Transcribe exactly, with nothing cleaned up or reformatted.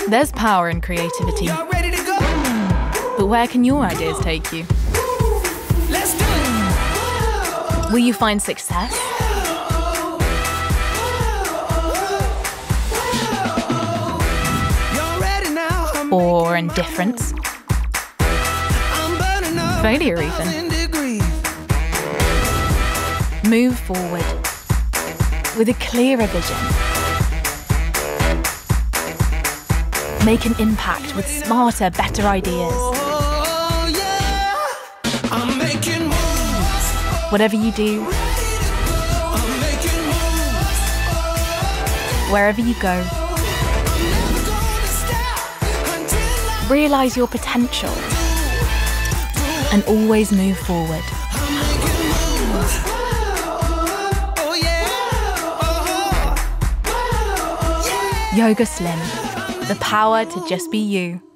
There's power in creativity. But where can your ideas take you? Will you find success? Or indifference? Failure even? Move forward with a clearer vision. Make an impact with smarter, better ideas. Whatever you do, wherever you go, realize your potential and always move forward. Yoga Slim, the power to just be you.